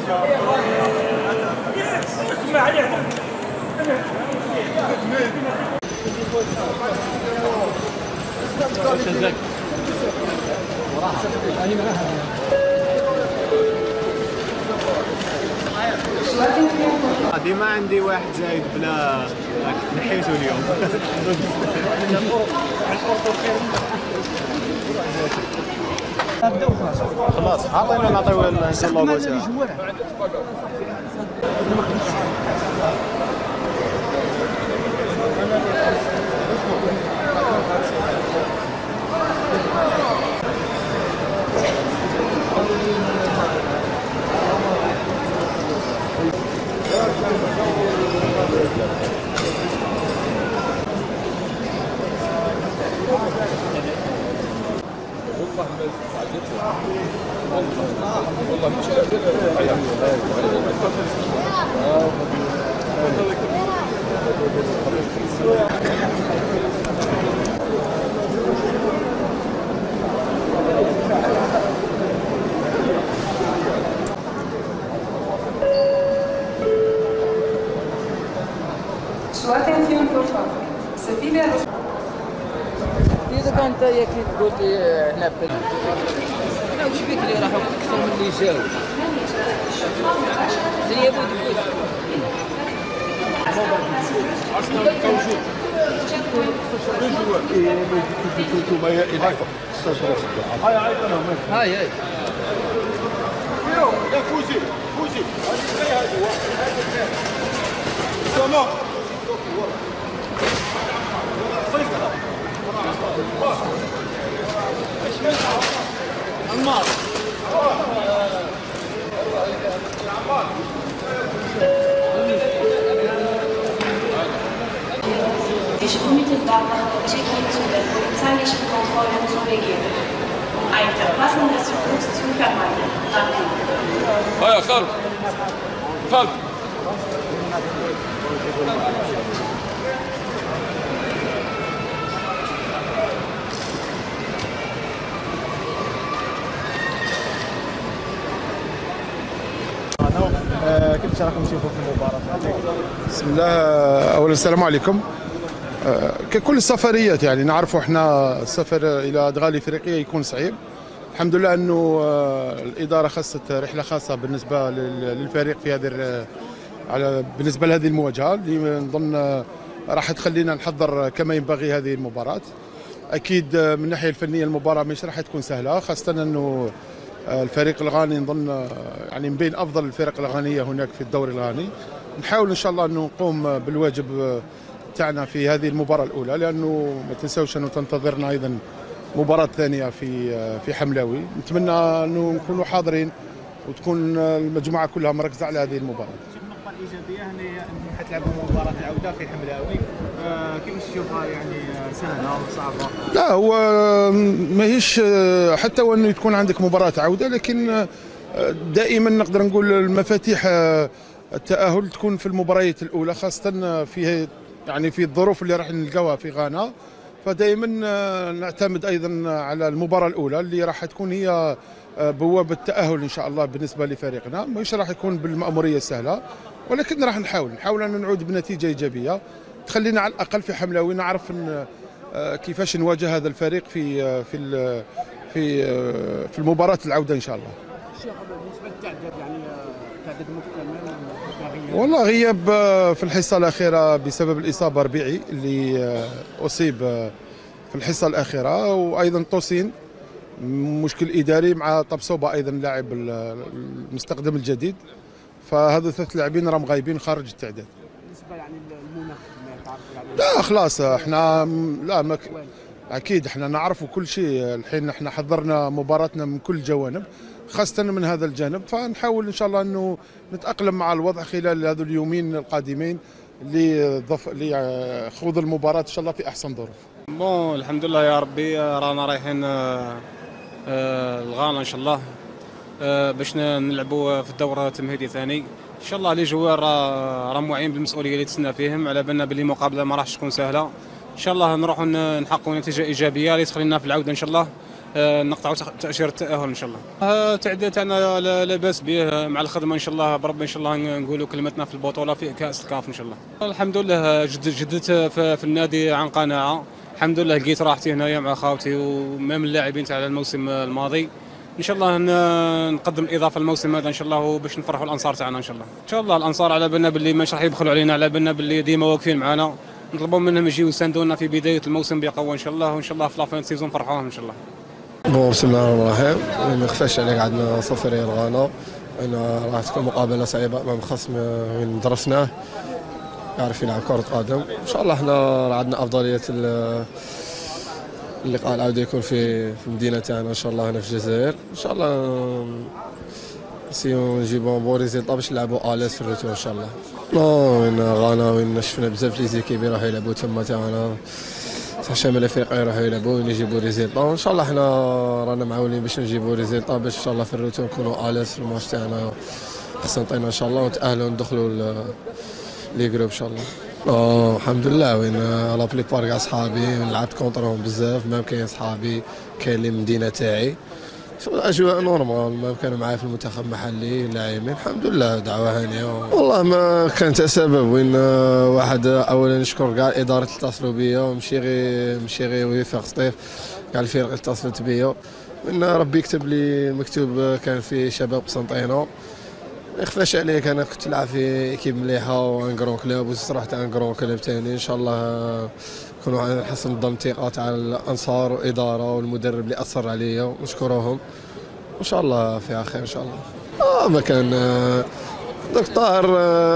ديما عندي واحد زايد بلا نحيته اليوم. خلاص عطينا نعطيو اللوغو تاعو. Sua atención, por favor. Se pide a los... إذا كانت هي كي تقول لي هنا أنا وش بيك اللي راحوا أكثر من اللي جاوا هي بود هاي يا فوزي عمار sich unmittelbar nach der Check-in zu den polizeilichen Kontrollen zu begeben, um ein Verpassen des Flugs zu vermeiden. Danke. هيا خالد كيف راكم تشوفوا في المباراة؟ بسم الله. اولا السلام عليكم. ككل السفريات يعني نعرفوا احنا السفر الى ادغال افريقيا يكون صعيب. الحمد لله انه الاداره خصت رحله خاصه بالنسبه للفريق في هذه بالنسبه لهذه المواجهه اللي نظن راح تخلينا نحضر كما ينبغي هذه المباراه. اكيد من الناحيه الفنيه المباراه مش راح تكون سهله، خاصه انه الفريق الغاني نظن يعني من بين افضل الفرق الغانيه هناك في الدوري الغاني. نحاول ان شاء الله انه نقوم بالواجب تاعنا في هذه المباراه الاولى، لانه ما تنساوش انه تنتظرنا ايضا مباراه ثانيه في حملاوي. نتمنى انه نكونوا حاضرين وتكون المجموعه كلها مركزه على هذه المباراه. النقطة الإيجابية هي أنتم حتلعبوا مباراة العودة في حملاوي، كيف تشوفها يعني سهلة أو صعبة؟ لا هو ماهيش حتى وانه تكون عندك مباراة عودة، لكن دائما نقدر نقول المفاتيح التأهل تكون في المباريات الأولى، خاصة في يعني في الظروف اللي راح نلقاوها في غانا. فدائما نعتمد أيضا على المباراة الأولى اللي راح تكون هي بوابة التأهل إن شاء الله بالنسبة لفريقنا. مش راح يكون بالمأمورية السهلة، ولكن راح نحاول أن نعود بنتيجة إيجابية تخلينا على الأقل في حملاوي نعرف أن كيفاش نواجه هذا الفريق في المباراة العودة إن شاء الله. بالنسبة للتعداد يعني تعداد مكتمل والله غياب في الحصة الأخيرة بسبب الإصابة ربيعي اللي أصيب في الحصة الأخيرة، وأيضا توسين مشكل إداري مع طبسوبة أيضا لاعب المستخدم الجديد. فهذو ثلاث لاعبين راهم غايبين خارج التعداد. بالنسبة يعني المناخ ما تعرف يعني لا خلاص احنا لا اكيد احنا نعرفوا كل شيء. الحين احنا حضرنا مباراتنا من كل الجوانب، خاصة من هذا الجانب. فنحاول ان شاء الله انه نتأقلم مع الوضع خلال هذو اليومين القادمين لخوض المباراة ان شاء الله في احسن ظروف. بون الحمد لله يا ربي رانا رايحين الغانا ان شاء الله باش نلعبوا في الدور التمهيدي الثاني ان شاء الله. لي جوار راهم واعيين بالمسؤوليه اللي تسنى فيهم، على بالنا باللي مقابله ما راحش تكون سهله. ان شاء الله نروحوا نحققوا نتيجه ايجابيه اللي تخلينا في العوده ان شاء الله نقطعوا تاشيره التاهل ان شاء الله. التعديل تاعنا لا باس به مع الخدمه ان شاء الله بربي، ان شاء الله نقولوا كلمتنا في البطوله في كاس الكاف ان شاء الله. الحمد لله جددت في النادي عن قناعه، الحمد لله لقيت راحتي هنايا مع خاوتي ومام اللاعبين تاع الموسم الماضي. ان شاء الله نقدم اضافه الموسم هذا ان شاء الله باش نفرحوا الانصار تاعنا ان شاء الله. ان شاء الله الانصار على بالنا باللي مش راح يبخلوا علينا، على بالنا باللي ديما واقفين معنا، نطلبوا منهم يجيو يساندونا في بدايه الموسم بقوه ان شاء الله، وان شاء الله في لافين سيزون نفرحوهم ان شاء الله. بسم الله الرحمن الرحيم. ما يخفاش عليك عندنا صفريه الغانا، راح تكون مقابله صعيبه امام خصم من درسناه يعرف يلعب كره قدم. ان شاء الله احنا عندنا افضليه اللقاء العودة يكون في المدينه تاعنا ان شاء الله هنا في الجزائر. ان شاء الله نسيو نجيبو بون ريزلطا باش نلعبوا اليس في الروتور ان شاء الله. وين غانا وين شفنا بزاف لي زيكيب يروحوا يلعبوا تما تاعنا صح شمال افريقيا يروحوا يلعبوا ونجيبوا ريزلطا، وان شاء الله احنا رانا معاونين باش نجيبوا ريزلطا باش ان شاء الله في الروتور نكونوا اليس في الماتش تاعنا خاصنا نطينا ان شاء الله ونتاهلوا وندخلوا لي جروب ان شاء الله. الحمد لله وين لا بليبار كاع صحابي لعبت كونترهم بزاف، مام كاين صحابي كاين اللي من المدينه تاعي، اجواء نورمال، ما كانوا معايا في المنتخب المحلي لاعبين الحمد لله دعوه هانيه. والله ما كانت سبب وين واحد اولا نشكر كاع الاداره اللي اتصلوا بيا ماشي غير وفاق سطيف، كاع الفرق اللي اتصلت بيا، وين ربي يكتب لي المكتوب كان في شباب قسنطينه. ما يخفاش عليك انا كنت نلعب في ايكيب مليحه وان كرون كلوب وزدت رحت ان كرون كلوب ثاني، ان شاء الله نكونوا نحسن نظن الثقه تاع الانصار والاداره والمدرب اللي اثر عليا ونشكرهم، ان شاء الله فيها خير ان شاء الله. ما كان دوك طاهر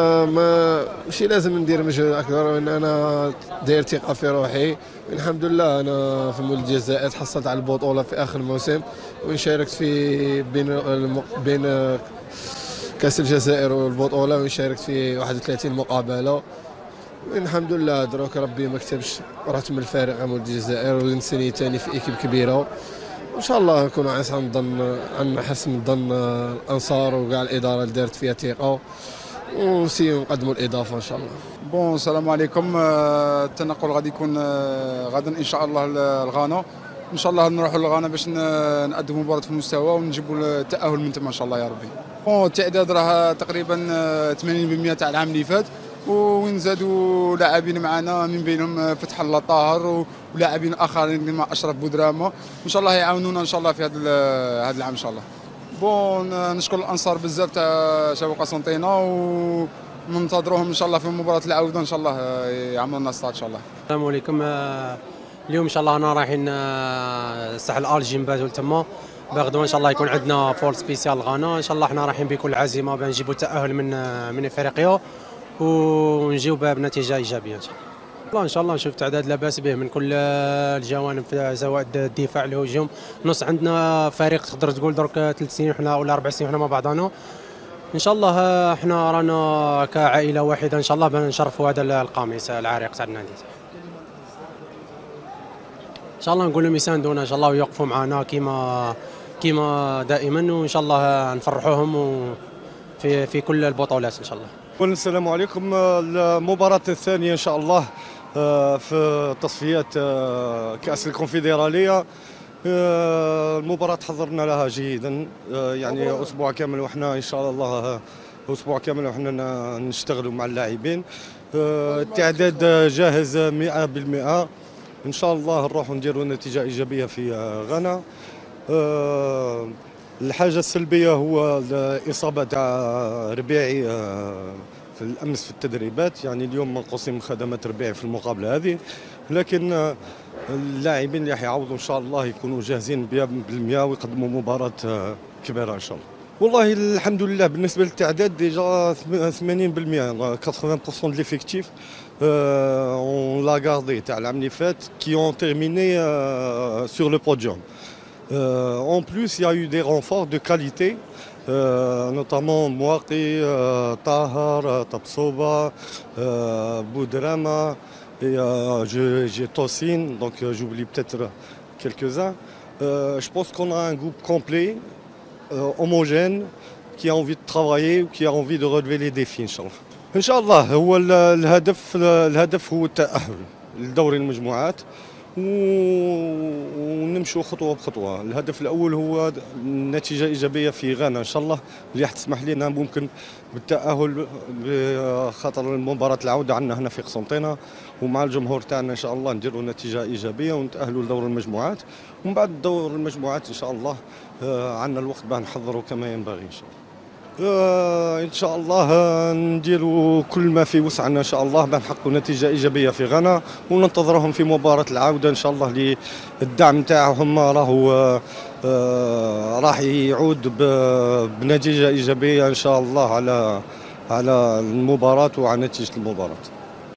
ماشي لازم ندير مجهود اكثر، وان انا داير ثقه في روحي الحمد لله. انا في مولد الجزائر تحصلت على البطوله في اخر الموسم، وين شاركت في بين كاس الجزائر والبطوله، وين شاركت في 31 مقابله، الحمد لله. دروك ربي ما كتبش رحت من الفارق مولد الجزائر ونسني ثاني في ايكيب كبيره، وان شاء الله نكونوا عن حسن ظن الانصار وكاع الاداره اللي دارت فيها ثقه، ونسيو نقدموا الاضافه ان شاء الله. بون السلام عليكم. التنقل غادي يكون غدا ان شاء الله لغانا، ان شاء الله نروحوا لغانا باش نقدموا مباراه في المستوى ونجيبوا التاهل من تما ان شاء الله يا ربي. بون التعداد راه تقريبا 80% تاع العام اللي فات، وين زادوا لاعبين معنا من بينهم فتح الله طاهر ولاعبين اخرين كما اشرف بودرامه، ان شاء الله يعاونونا ان شاء الله في هذا العام ان شاء الله. بون نشكر الانصار بزاف تاع شباب قسنطينه وننتظروهم ان شاء الله في مباراه العوده ان شاء الله يعملوا لنا ستاد ان شاء الله. السلام عليكم. اليوم ان شاء الله انا رايحين الساحل الالجي نباتوا تما، غدوه ان شاء الله يكون عندنا فور سبيسيال غانا، ان شاء الله احنا رايحين بكل عزيمه باش نجيبوا التاهل من افريقيا ونجيو بنتيجه ايجابيه ان شاء الله. ان شاء الله نشوف تعداد لا باس به من كل الجوانب، سواء الدفاع الهجوم نص. عندنا فريق تقدر تقول درك 3 سنين حنا ولا 4 سنين حنا مع بعضنا، ان شاء الله احنا رانا كعائله واحده ان شاء الله بنشرفوا هذا القميص العريق تاع النادي. ان شاء الله نقول لهم يساندونا ان شاء الله ويوقفوا معنا كيما دائما، وان شاء الله نفرحوهم في كل البطولات ان شاء الله. السلام عليكم. المباراة الثانية إن شاء الله في تصفيات كأس الكونفدرالية. المباراة حضرنا لها جيدا، يعني أسبوع كامل وإحنا إن شاء الله أسبوع كامل وإحنا نشتغلوا مع اللاعبين. التعداد جاهز 100%، إن شاء الله نروحوا نديروا نتيجة إيجابية في غانا. الحاجة السلبية هو الإصابة تاع ربيعي في الأمس في التدريبات، يعني اليوم منقوصين من خدمات ربيعي في المقابلة هذه، لكن اللاعبين اللي حيعوضوا إن شاء الله يكونوا جاهزين 100% ويقدموا مباراة كبيرة إن شاء الله. والله الحمد لله بالنسبة للتعداد ديجا 80% 80% de l'effectif on l'a gardé تاع العام اللي فات qui ont terminé sur le podium. En plus, il y a eu des renforts de qualité, notamment Mouaki, Tahar, Tapsoba, Boudrama, et j'ai Tossine, donc j'oublie peut-être quelques-uns. Je pense qu'on a un groupe complet, homogène, qui a envie de travailler ou qui a envie de relever les défis, Inch'Allah. Inch'Allah, هو الهدف هو التأهل لدوري المجموعات، ونمشوا خطوه بخطوه. الهدف الاول هو نتيجه ايجابيه في غانا ان شاء الله، اللي تسمح لنا ممكن بالتاهل بخاطر المباراه العوده عندنا هنا في قسنطينه، ومع الجمهور تاعنا ان شاء الله نديروا نتيجه ايجابيه ونتاهلوا لدور المجموعات. ومن بعد دور المجموعات ان شاء الله عندنا الوقت باه نحضروا كما ينبغي ان شاء الله. ان شاء الله نديروا كل ما في وسعنا ان شاء الله باه نحققوا نتيجه ايجابيه في غانا، وننتظرهم في مباراه العوده ان شاء الله. للدعم تاعهم راح يعود بنتيجه ايجابيه ان شاء الله على المباراه وعلى نتيجه المباراه.